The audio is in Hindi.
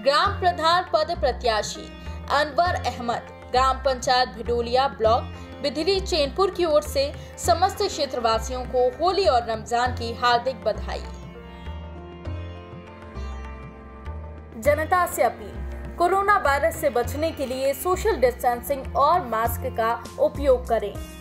ग्राम प्रधान पद प्रत्याशी अनवर अहमद, ग्राम पंचायत भिडोलिया ब्लॉक बिधरी चैनपुर की ओर से समस्त क्षेत्रवासियों को होली और रमजान की हार्दिक बधाई। जनता से अपील, कोरोना वायरस से बचने के लिए सोशल डिस्टेंसिंग और मास्क का उपयोग करें।